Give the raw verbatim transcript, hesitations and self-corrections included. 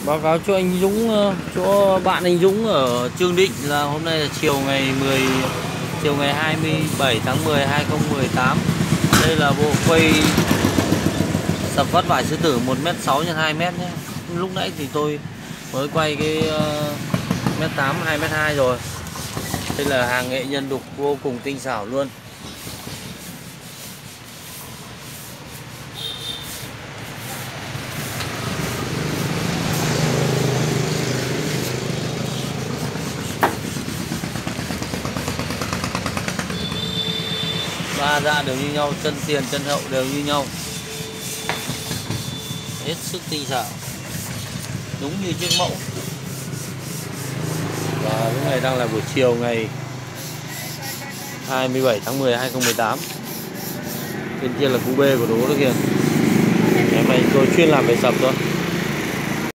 Báo cáo cho anh Dũng, ờ, chỗ bạn anh Dũng ở Trương Định là hôm nay là chiều ngày mười chiều ngày hai mươi bảy tháng mười hai không một tám. Đây là bộ quay sập vắt vải sư tử một mét sáu nhân hai mét nhé. Lúc nãy thì tôi mới quay cái uh, mét tám hai mét hai rồi. Đây là hàng nghệ nhân đục vô cùng tinh xảo luôn. Ba dạ đều như nhau, chân tiền chân hậu đều như nhau, hết sức tinh xảo, đúng như chiếc mẫu. Và lúc này đang là buổi chiều ngày hai mươi bảy tháng mười hai không một tám. Bên kia là cú bê của Đỗ đó kìa. Ngày hôm nay tôi chuyên làm về sập thôi.